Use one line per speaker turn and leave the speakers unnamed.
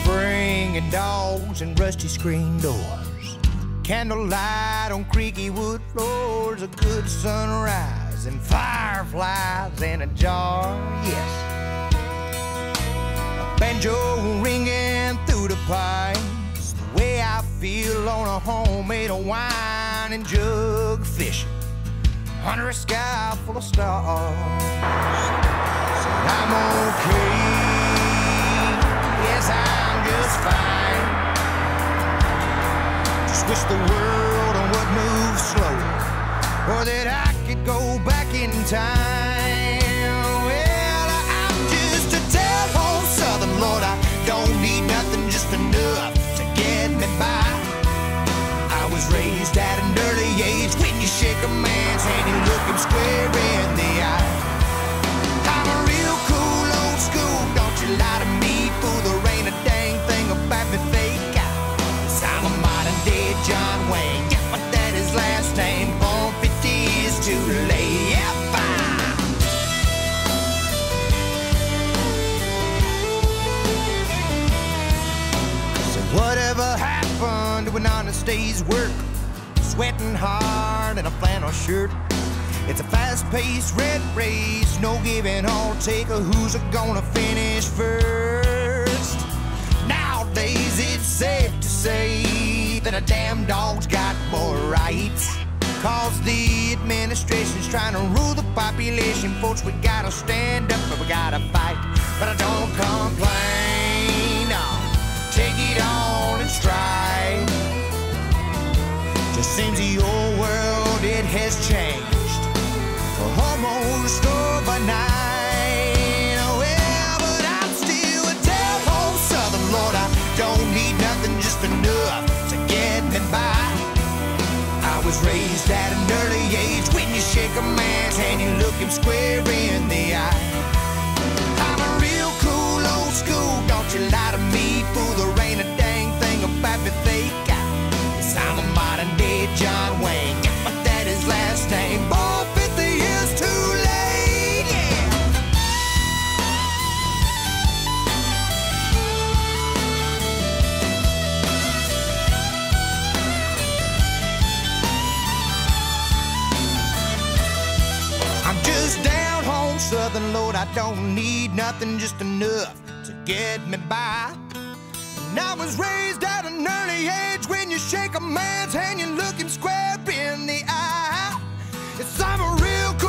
spring and dogs and rusty screen doors, candlelight on creaky wood floors, a good sunrise and fireflies in a jar, yes. A banjo ringing through the pines, the way I feel on a homemade wine and jug fishing under a sky full of stars. Said I'm okay, yes I'm just fine. Just wish the world would move slower, or that I could go back in time. Well, I'm just a down-home Southern Lord. I don't need nothing, just enough to get me by. I was raised at an early age. When you shake a man's hand, you look him square in the eye. I'm a real cool old school, don't you lie to me, fool. There ain't a dang thing about me fake out. 'Cause I'm a modern day John Wayne, yeah, but that is last name. Born 50 years too late, yeah, fine. So whatever happened to an honest day's work? Sweating hard in a flannel shirt. It's a fast-paced red race, no giving or take. Who's gonna finish first? Nowadays it's safe to say that a damn dog's got more rights, 'cause the administration's trying to rule the population. Folks, we gotta stand up and we gotta fight. But I don't complain, no, take it on in stride. Just seems the old world, it has changed, almost overnight. Well, but I'm still a down-home Southern Lord. I don't need nothing, just enough to get me by. I was raised at an early age. When you shake a man's hand, you look him square in the eye. I'm a real cool old school, don't you lie to me, fool. There ain't a dang thing about me fake out. 'Cause I'm a modern day John Wayne, yeah, but that is last name. Born 50 years too late, yeah. I'm just down home Southern Lord. I don't need nothing, just enough to get me by. And I was raised at an early age. When you shake a man's hand, you look him square in the eye. Yes, I'm a real